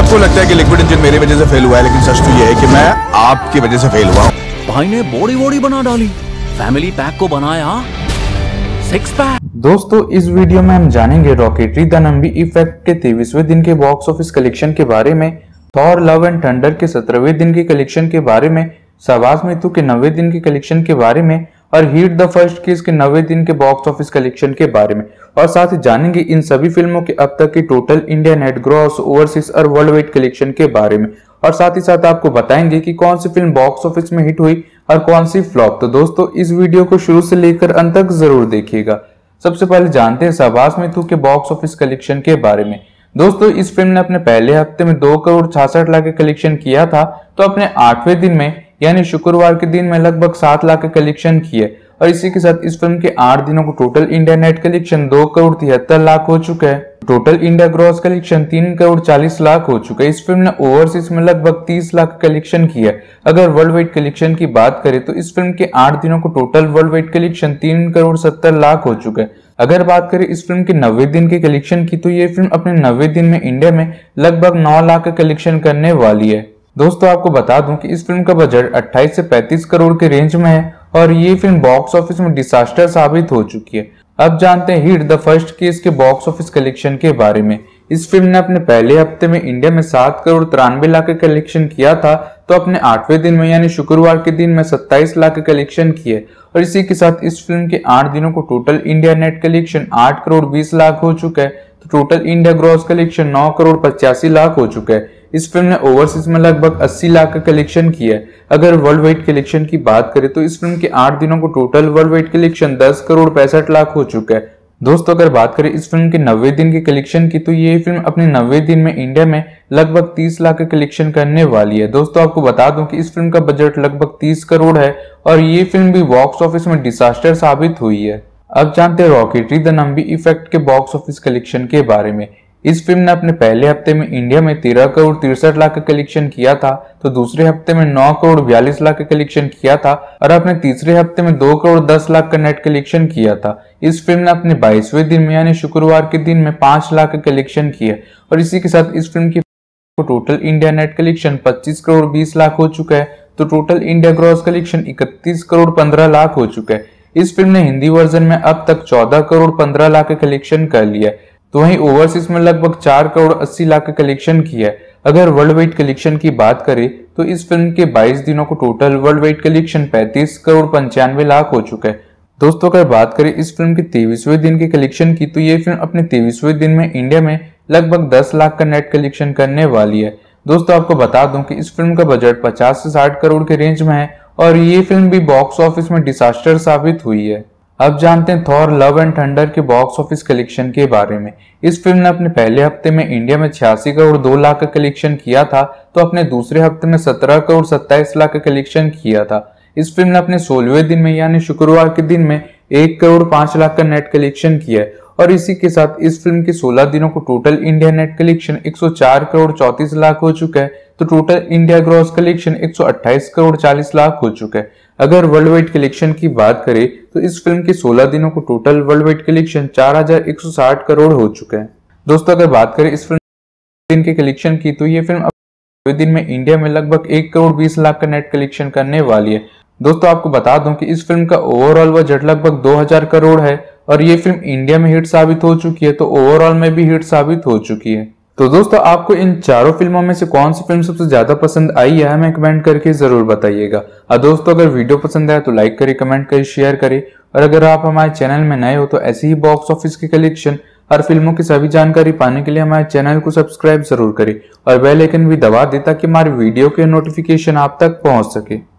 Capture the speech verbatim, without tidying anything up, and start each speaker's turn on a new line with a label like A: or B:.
A: सबको लगता है कि लिक्विड इंजन मेरी वजह से फेल हुआ है, लेकिन सच तो ये है कि मैं आपकी वजह से फेल हुआ हूँ।
B: भाई ने बॉडी बॉडी बना डाली, फैमिली पैक को बनाया सिक्स पैक।
C: दोस्तों इस वीडियो में हम जानेंगे रॉकेटरी द नंबी इफेक्ट के तेईसवें दिन के बॉक्स ऑफिस कलेक्शन के बारे में, थॉर लव एंड थंडर के सत्रहवें दिन के कलेक्शन के बारे में, शाहबाज मित्तू के नब्बे दिन के कलेक्शन के बारे में और हीट द फर्स्ट केस के नब्बे दिन के बॉक्स ऑफिस कलेक्शन के बारे में, और साथ ही जानेंगे इन सभी फिल्मों के अब तक की total India net gross, overseas और वर्ल्ड वाइड कलेक्शन के बारे में, और साथ ही साथ आपको बताएंगे कि कौन सी फिल्म बॉक्स ऑफिस में हिट हुई और कौन सी फ्लॉप। तो दोस्तों इस वीडियो को शुरू से लेकर अंत तक जरूर देखिएगा। सबसे पहले जानते हैं शाहबाज मित्तू के बॉक्स ऑफिस कलेक्शन के बारे में। दोस्तों इस फिल्म ने अपने पहले हफ्ते में दो करोड़ छियासठ लाख का कलेक्शन किया था, तो अपने आठवें दिन में यानी शुक्रवार के दिन में लगभग सात लाख का कलेक्शन किए, और इसी के साथ इस फिल्म के आठ दिनों को टोटल इंडिया नेट कलेक्शन दो करोड़ तिहत्तर लाख हो चुका है। टोटल इंडिया ग्रॉस कलेक्शन तीन करोड़ चालीस लाख हो चुका है। इस फिल्म ने ओवरसीज में लगभग तीस लाख कलेक्शन किया है। अगर वर्ल्ड वाइड कलेक्शन की बात करें तो इस फिल्म के आठ दिनों को टोटल वर्ल्ड वाइड कलेक्शन तीन करोड़ सत्तर लाख हो चुका है। अगर बात करें इस फिल्म के नब्बे दिन के कलेक्शन की, तो ये फिल्म अपने नब्बे दिन में इंडिया में लगभग नौ लाख का कलेक्शन करने वाली है। दोस्तों आपको बता दूं कि इस फिल्म का बजट अट्ठाईस से पैंतीस करोड़ के रेंज में है और ये फिल्म बॉक्स ऑफिस में डिजास्टर साबित हो चुकी है। अब जानते हैं हिट द फर्स्ट केस के बॉक्स ऑफिस कलेक्शन के बारे में। इस फिल्म ने अपने पहले हफ्ते में इंडिया में सात करोड़ तिरानवे लाख का कलेक्शन किया था, तो अपने आठवें दिन में यानी शुक्रवार के दिन में सत्ताईस लाख का कलेक्शन किए, और इसी के साथ इस फिल्म के आठ दिनों को टोटल इंडिया नेट कलेक्शन आठ करोड़ बीस लाख हो चुका है, तो टोटल इंडिया ग्रॉस कलेक्शन नौ करोड़ पचासी लाख हो चुका है। इस फिल्म ने ओवरसीज में लगभग अस्सी लाख का कलेक्शन किया है। अगर वर्ल्ड वाइड कलेक्शन की बात करें तो इस फिल्म के आठ दिनों को टोटल वर्ल्ड वाइड कलेक्शन दस करोड़ पैंसठ लाख हो चुका है। दोस्तों अगर बात करें इस फिल्म के नब्बे दिन के कलेक्शन की, तो ये फिल्म अपने नब्बे दिन में इंडिया में लगभग तीस लाख का कलेक्शन करने वाली है। दोस्तों आपको बता दूं कि इस फिल्म का बजट लगभग तीस करोड़ है और ये फिल्म भी बॉक्स ऑफिस में डिजास्टर साबित हुई है। अब जानते हैं रॉकेटरी द नंबी इफेक्ट के बॉक्स ऑफिस कलेक्शन के बारे में। इस फिल्म ने अपने पहले हफ्ते में इंडिया में तेरह करोड़ तिरसठ लाख का कलेक्शन किया था, तो दूसरे हफ्ते में नौ करोड़ बयालीस लाख का कलेक्शन किया था, और अपने तीसरे हफ्ते में दो करोड़ दस लाख का नेट कलेक्शन किया था। इस फिल्म ने अपने बाईसवें दिन में यानी शुक्रवार के दिन में पांच लाख का कलेक्शन किया, और इसी के साथ इस फिल्म की टोटल इंडिया नेट कलेक्शन पच्चीस करोड़ बीस लाख हो चुका है, तो टोटल इंडिया ग्रॉस कलेक्शन इकतीस करोड़ पंद्रह लाख हो चुका है। इस फिल्म ने हिंदी वर्जन में अब तक चौदह करोड़ पंद्रह लाख का कलेक्शन कर लिया है, तो वहीं ओवरसीज में लगभग चार करोड़ अस्सी लाख का कलेक्शन किया है। अगर वर्ल्ड वाइड कलेक्शन की बात करें तो इस फिल्म के बाईस दिनों को टोटल वर्ल्ड वाइड कलेक्शन पैंतीस करोड़ पंचानवे लाख हो चुका है। दोस्तों अगर बात करें इस फिल्म के तेईसवें दिन के कलेक्शन की, तो ये फिल्म अपने तेईसवें दिन में इंडिया में लगभग दस लाख का नेट कलेक्शन करने वाली है। दोस्तों आपको बता दूं कि इस फिल्म का बजट पचास से साठ करोड़ के रेंज में है और ये फिल्म भी बॉक्स ऑफिस में डिजास्टर साबित हुई है। अब जानते हैं थॉर लव एंड थंडर के बॉक्स ऑफिस कलेक्शन के बारे में। इस फिल्म ने अपने पहले हफ्ते में इंडिया में छियासी करोड़ दो लाख का कलेक्शन किया था, तो अपने दूसरे हफ्ते में सत्रह करोड़ सत्ताईस लाख का कलेक्शन किया था। इस फिल्म ने अपने सोलहवें दिन में यानी शुक्रवार के दिन में एक करोड़ पांच लाख का नेट कलेक्शन किया है, और इसी के साथ इस फिल्म के सोलह दिनों को टोटल इंडिया नेट कलेक्शन एक सौ चार करोड़ चौंतीस लाख हो चुका है, तो टोटल इंडिया ग्रॉस कलेक्शन एक सौ अट्ठाईस करोड़ चालीस लाख हो चुका है। अगर वर्ल्ड वाइड कलेक्शन की बात करें तो इस फिल्म के सोलह दिनों को टोटल वर्ल्ड वाइड कलेक्शन चार हजार एक सौ साठ करोड़ हो चुका है। दोस्तों अगर बात करें इस फिल्म दिन के कलेक्शन की, तो ये फिल्म अब दिन में इंडिया में लगभग एक करोड़ बीस लाख का नेट कलेक्शन करने वाली है। दोस्तों आपको बता दूं कि इस फिल्म का ओवरऑल बजट लगभग दो हजार करोड़ है और ये फिल्म इंडिया में हिट साबित हो चुकी है, तो ओवरऑल में भी हिट साबित हो चुकी है। तो दोस्तों आपको इन चारों फिल्मों में से कौन सी फिल्म सबसे ज्यादा पसंद आई है हमें कमेंट करके जरूर बताइएगा। और दोस्तों अगर वीडियो पसंद आए तो लाइक करें, कमेंट करें, शेयर करें, और अगर आप हमारे चैनल में नए हो तो ऐसे ही बॉक्स ऑफिस की कलेक्शन और फिल्मों की सभी जानकारी पाने के लिए हमारे चैनल को सब्सक्राइब जरूर करें और बेल आइकन भी दबा दें ताकि हमारे वीडियो के नोटिफिकेशन आप तक पहुंच सके।